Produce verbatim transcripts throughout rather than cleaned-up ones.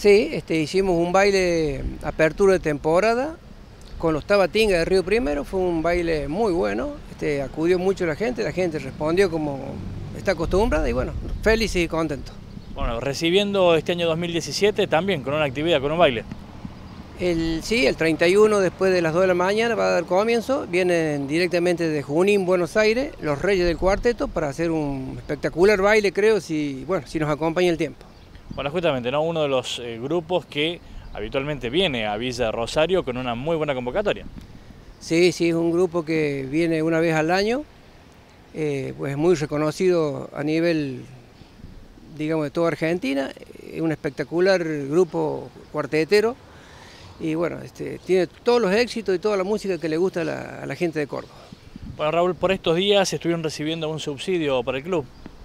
Sí, este, hicimos un baile apertura de temporada con los Tabatinga de Río Primero, fue un baile muy bueno, este, acudió mucho la gente, la gente respondió como está acostumbrada y bueno, feliz y contento. Bueno, recibiendo este año dos mil diecisiete también con una actividad, con un baile. El, sí, el treinta y uno después de las dos de la mañana va a dar comienzo, vienen directamente de Junín, Buenos Aires, los Reyes del Cuarteto para hacer un espectacular baile, creo, si, bueno, si nos acompaña el tiempo. Bueno, justamente, ¿no? Uno de los eh, grupos que habitualmente viene a Villa Rosario con una muy buena convocatoria. Sí, sí, es un grupo que viene una vez al año, eh, pues muy reconocido a nivel, digamos, de toda Argentina, es un espectacular grupo cuartetero y bueno, este, tiene todos los éxitos y toda la música que le gusta a la, a la gente de Córdoba. Bueno, Raúl, por estos días estuvieron recibiendo un subsidio para el club.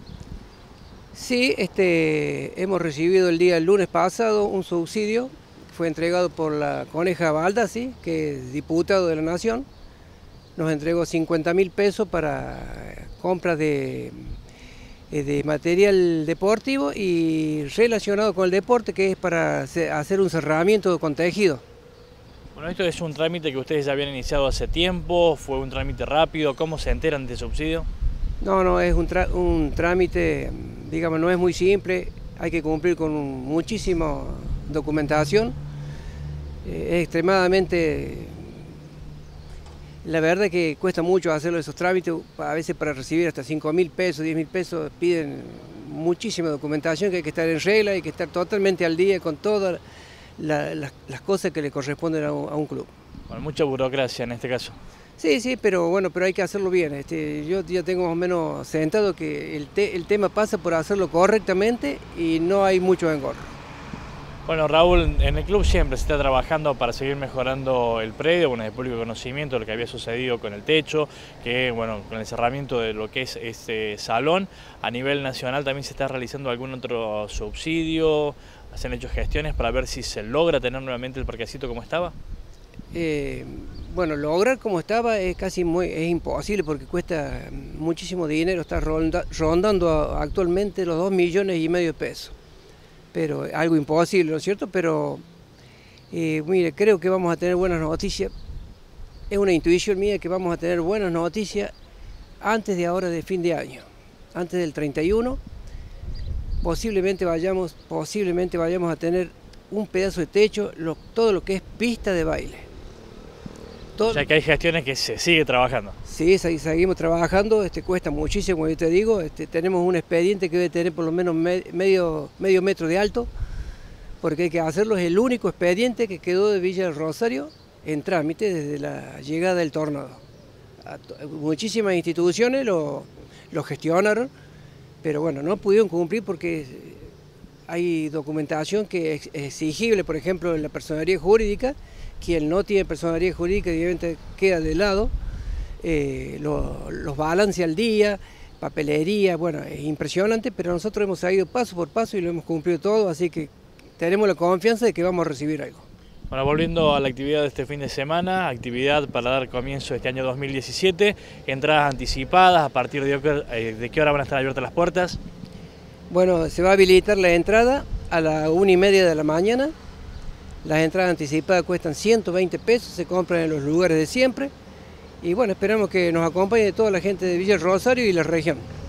Sí, este, hemos recibido el día el lunes pasado un subsidio, fue entregado por la Coneja Baldassi, que es diputado de la Nación, nos entregó cincuenta mil pesos para compras de, de material deportivo y relacionado con el deporte, que es para hacer un cerramiento con tejido. Bueno, esto es un trámite que ustedes ya habían iniciado hace tiempo, fue un trámite rápido, ¿cómo se enteran de subsidio? No, no, es un, un trámite, digamos, no es muy simple, hay que cumplir con muchísima documentación, eh, es extremadamente, la verdad que cuesta mucho hacerlo esos trámites, a veces para recibir hasta cinco mil pesos, diez mil pesos, piden muchísima documentación, que hay que estar en regla, hay que estar totalmente al día con todas la, la, las cosas que le corresponden a un, a un club. Bueno, mucha burocracia en este caso. Sí, sí, pero bueno, pero hay que hacerlo bien. Este, yo ya tengo más o menos sentado que el, te, el tema pasa por hacerlo correctamente y no hay mucho engorro. Bueno, Raúl, en el club siempre se está trabajando para seguir mejorando el predio, bueno, de público conocimiento, lo que había sucedido con el techo, que bueno, con el cerramiento de lo que es este salón. A nivel nacional también se está realizando algún otro subsidio, se han hecho gestiones para ver si se logra tener nuevamente el parquecito como estaba. Eh, bueno, lograr como estaba es casi muy, es imposible porque cuesta muchísimo dinero, está ronda, rondando actualmente los dos millones y medio de pesos. Pero algo imposible, ¿no es cierto? Pero eh, mire, creo que vamos a tener buenas noticias. Es una intuición mía que vamos a tener buenas noticias antes de ahora de fin de año, antes del treinta y uno. Posiblemente vayamos, posiblemente vayamos a tener un pedazo de techo, lo, todo lo que es pista de baile. Todo... O sea que hay gestiones que se sigue trabajando. Sí, seguimos trabajando, este, cuesta muchísimo, como yo te digo, este, tenemos un expediente que debe tener por lo menos me, medio, medio metro de alto, porque hay que hacerlo, es el único expediente que quedó de Villa del Rosario en trámite desde la llegada del tornado. Muchísimas instituciones lo, lo gestionaron, pero bueno, no pudieron cumplir porque hay documentación que es exigible, por ejemplo, en la personería jurídica. Quien no tiene personería jurídica evidentemente queda de lado, eh, lo, los balances al día, papelería, bueno, es impresionante, pero nosotros hemos seguido paso por paso y lo hemos cumplido todo, así que tenemos la confianza de que vamos a recibir algo. Bueno, volviendo a la actividad de este fin de semana, actividad para dar comienzo este año dos mil diecisiete, entradas anticipadas, a partir de, eh, de qué hora van a estar abiertas las puertas. Bueno, se va a habilitar la entrada a la una y media de la mañana. Las entradas anticipadas cuestan ciento veinte pesos, se compran en los lugares de siempre y bueno, esperamos que nos acompañe toda la gente de Villa Rosario y la región.